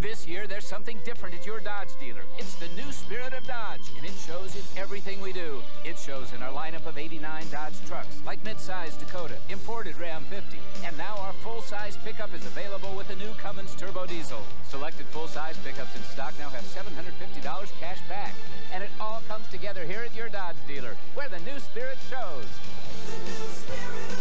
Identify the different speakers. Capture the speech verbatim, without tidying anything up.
Speaker 1: This year, there's something different at your Dodge dealer. It's the new spirit of Dodge, and it shows in everything we do. It shows in our lineup of eighty-nine Dodge trucks, like mid-size Dakota, imported Ram fifty, and now our full-size pickup is available with the new Cummins Turbo Diesel. Selected full-size pickups in stock now have seven hundred fifty dollars cash back, and it all comes together here at your Dodge dealer, where the new spirit shows.
Speaker 2: The new spirit